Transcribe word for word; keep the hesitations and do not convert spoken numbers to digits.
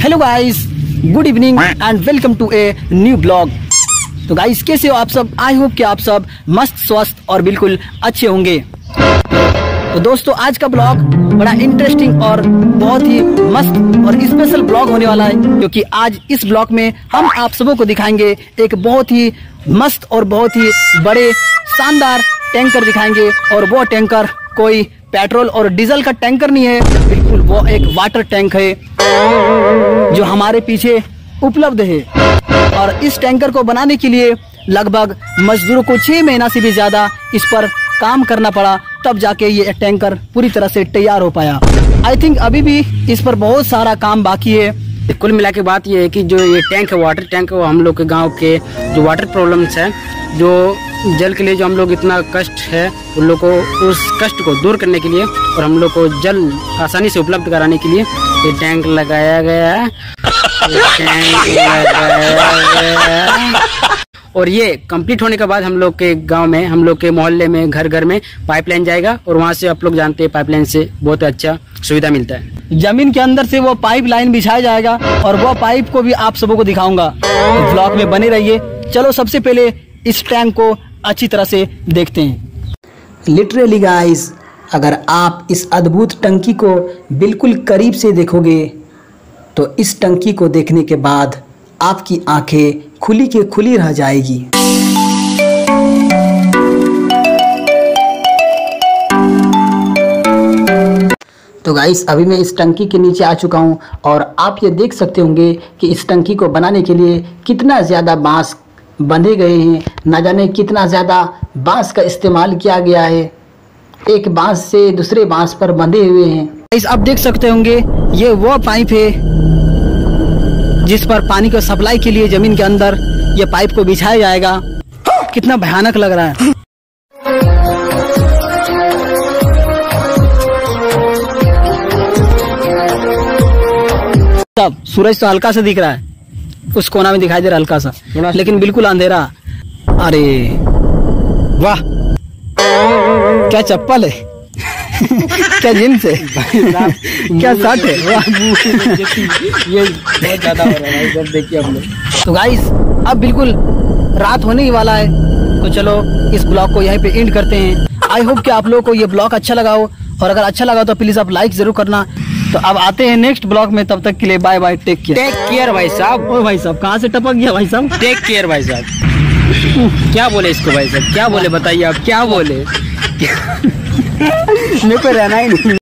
Hello guys, good evening and welcome to a new blog. तो guys, कैसे हो आप सब? आई होप कि आप सब मस्त स्वस्थ और बिल्कुल अच्छे होंगे। तो दोस्तों, आज का ब्लॉग बड़ा इंटरेस्टिंग और बहुत ही मस्त और स्पेशल ब्लॉग होने वाला है, क्योंकि आज इस ब्लॉग में हम आप सबों को दिखाएंगे एक बहुत ही मस्त और बहुत ही बड़े शानदार टैंकर दिखाएंगे। और वो टैंकर कोई पेट्रोल और डीजल का टैंकर नहीं है, बिल्कुल वो एक वाटर टैंक है जो हमारे पीछे उपलब्ध है। और इस टैंकर को बनाने के लिए लगभग मजदूरों को छह महीना से भी ज्यादा इस पर काम करना पड़ा, तब जाके ये टैंकर पूरी तरह से तैयार हो पाया। आई थिंक अभी भी इस पर बहुत सारा काम बाकी है। कुल मिला के बात ये है कि जो ये टैंक है, वाटर टैंक है, वो हम लोग के गांव के जो वाटर प्रॉब्लम्स है, जो जल के लिए जो हम लोग इतना कष्ट है, उन लोग को उस कष्ट को दूर करने के लिए और हम लोग को जल आसानी से उपलब्ध कराने के लिए ये टैंक लगाया गया है। टैंक लगाया गया और ये कंप्लीट होने के बाद हम लोग के गांव में, हम लोग के मोहल्ले में, घर घर में पाइपलाइन जाएगा और वहां से आप लोग जानते हैं पाइपलाइन से बहुत अच्छा सुविधा मिलता है। जमीन के अंदर से वो पाइप लाइन बिछाया जाएगा और वो पाइप को भी आप सबों को दिखाऊंगा। तो ब्लॉग में बने रहिए। चलो सबसे पहले इस टैंक को अच्छी तरह से देखते हैं। लिटरली गाइस, अगर आप इस अद्भुत टंकी को बिल्कुल करीब से देखोगे तो इस टंकी को देखने के बाद आपकी आंखें खुली के खुली रह जाएगी। तो गाइस, अभी मैं इस टंकी के नीचे आ चुका हूं और आप ये देख सकते होंगे कि इस टंकी को बनाने के लिए कितना ज़्यादा बांस बंधे गए हैं। ना जाने कितना ज़्यादा बांस का इस्तेमाल किया गया है, एक बांस से दूसरे बांस पर बंधे हुए हैं। गाइस, आप देख सकते होंगे ये वो पाइप है जिस पर पानी को सप्लाई के लिए जमीन के अंदर ये पाइप को बिछाया जाएगा। कितना भयानक लग रहा है। तब सूरज तो हल्का सा दिख रहा है, उस कोना में दिखाई दे रहा है हल्का सा, लेकिन बिल्कुल अंधेरा। अरे वाह, क्या चप्पल है क्या जींस है क्या शर्ट है, ये बहुत ज्यादा हो रहा है जब देखिए हम लोग। तो गाइस, अब बिल्कुल रात होने ही वाला है, तो चलो इस ब्लॉग को यहीं पे एंड करते हैं। आई होप कि आप लोगों को ये ब्लॉग अच्छा लगा हो, और अगर अच्छा लगा तो प्लीज आप लाइक जरूर करना। तो अब आते हैं नेक्स्ट ब्लॉग में, तब तक के लिए bye bye, take care. Take care भाई साहब। ओ भाई साहब, कहाँ से टपक गया भाई साहब? टेक केयर भाई साहब। क्या बोले इसको भाई साहब, क्या बोले बताइए आप, क्या बोले? मेरे को रहना ही नहीं।